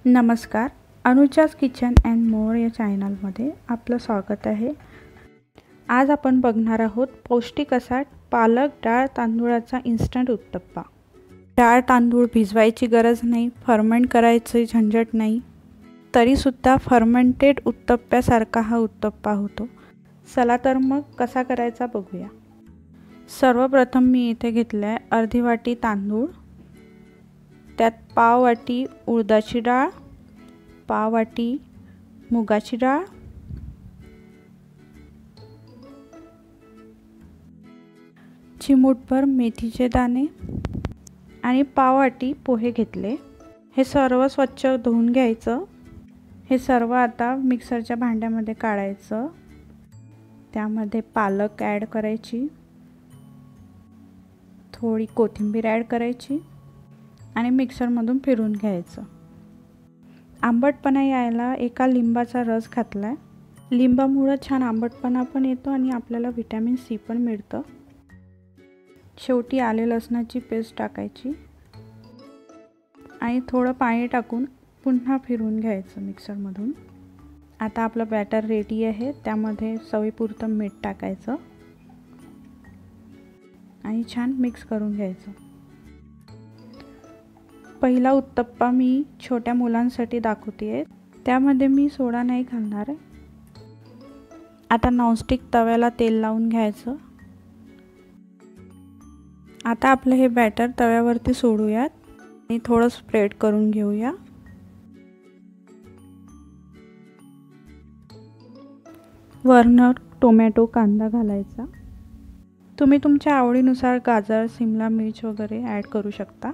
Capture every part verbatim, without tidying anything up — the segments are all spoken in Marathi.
नमस्कार, अनुजाज किचन अँड मोर या चॅनलमध्ये आपलं स्वागत आहे। आज आपण बघणार आहोत पौष्टिक असा पालक डाळ तांदूळाचा इन्स्टंट उत्तप्पा। डाळ तांदूळ भिजवायची गरज नाही, फर्मेंट करायची झंझट नाही, तरी सुद्धा फर्मेंटेड उत्तप्प्यासारखा हा उत्तप्पा होतो। चला तर मग कसा करायचा बघूया। सर्वप्रथम मी इथे घेतलाय अर्धी वाटी तांदूळ, त्यात पाव वाटी उडदाची डाळ, पाव वाटी मुगाची डाळ, चिमूटभर मेथीचे दाणे आणि पाव वाटी पोहे घेतले। हे सर्व स्वच्छ धुवून घ्यायचं। हे सर्व आता मिक्सरच्या भांड्यामध्ये काढायचं। त्यामध्ये पालक ॲड करायची, थोडी कोथिंबीर ॲड करायची आणि मिक्सरमधून फिरून घ्यायचं। आंबटपणा यायला एका लिंबाचा रस घातलाय। लिंबामुळे छान आंबटपणा पण येतो आणि आपल्याला व्हिटॅमिन सी पण मिळतं। शेवटी आले लसणाची पेस्ट टाकायची आणि थोडं पाणी टाकून पुन्हा फिरून घ्यायचं मिक्सरमधून। आता आपलं बॅटर रेडी आहे। त्यामध्ये चवीपुरतं मीठ टाकायचं आणि छान मिक्स करून घ्यायचं। पहिला उत्तप्पा मी छोट्या मुलांसाठी दाखवतेय, त्यामध्ये मी सोडा नाही घालणार आहे। आता नॉनस्टिक तव्याला तेल लावून घ्यायचं। आता आपलं हे बॅटर तव्यावरती सोडूयात आणि थोडं स्प्रेड करून घेऊया। वरनं टोमॅटो कांदा घालायचा। तुम्ही तुमच्या आवडीनुसार गाजर शिमला मिर्च वगैरे ॲड करू शकता।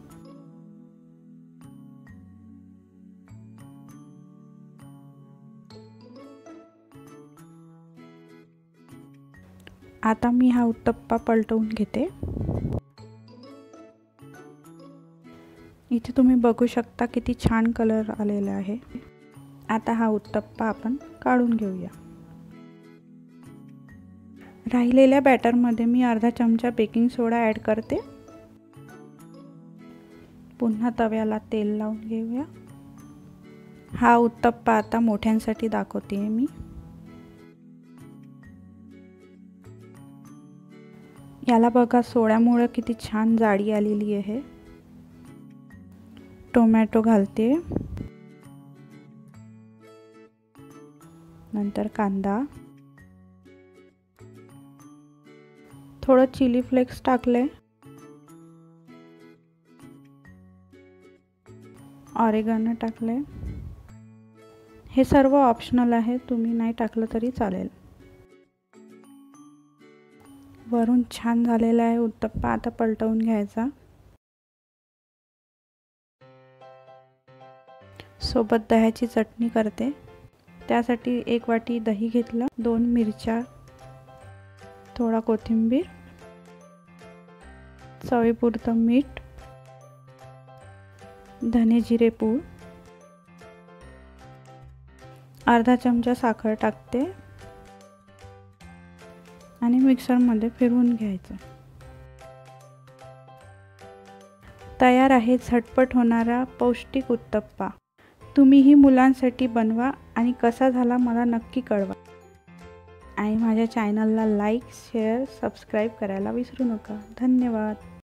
आता मी हा उत्तप्पा पलटवून घेते। इथे तुम्ही बघू शकता किती छान कलर आलेला आहे। आता हा उत्तप्पा आपण काढून घेऊया। राहिलेल्या बॅटरमध्ये मी अर्धा चमचा बेकिंग सोडा ॲड करते। पुन्हा तव्याला तेल लावून घेऊया। हा उत्तप्पा आता मोठ्यांसाठी दाखवते मी। याला बघा सोड्यामुळे किती छान जाडी आलेली आहे। टोमॅटो घालते, नंतर कांदा, थोडं चिली फ्लेक्स टाकले, ऑरेगॅनो टाकले। हे सर्व ऑप्शनल आहे, तुम्ही नाही टाकलं तरी चालेल। वरून छान झालेला आहे उत्तप्पा। आता पलटवून घ्यायचा। सोबत दह्याची चटणी करते। त्यासाठी एक वाटी दही घेतलं, दोन मिरच्या, थोडा कोथिंबीर, चवीपुरतं मीठ, धने जिरे पूड, अर्धा चमचा साखर टाकते आणि मिक्सरमध्ये फिरवून घ्यायचं। तयार आहे झटपट होणारा पौष्टिक उत्तप्पा। तुम्हीही मुलांसाठी बनवा आणि कसा झाला मला नक्की कळवा। आणि माझ्या चॅनलला लाईक, शेअर, सबस्क्राईब करायला विसरू नका। धन्यवाद।